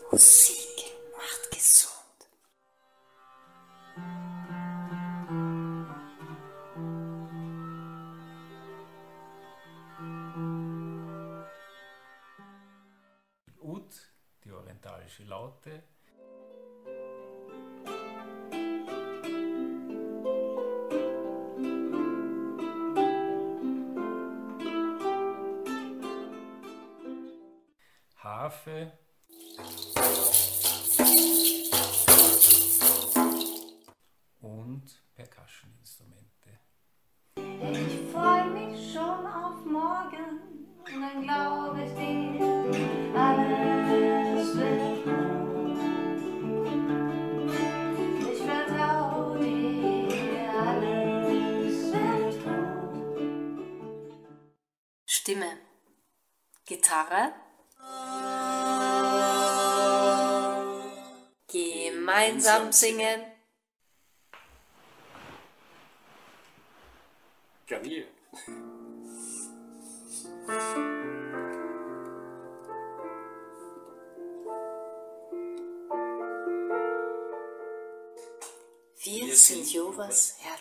Musik macht gesund. Ud, die orientalische Laute. Harfe. Und Percussion-Instrumente. Ich freu mich schon auf morgen und dann glaub ich dir, alles wird gut. Ich vertrau dir, alles wird gut. Stimme, Gitarre, gemeinsam singen. Klavier. Wir sind Jovas Herz.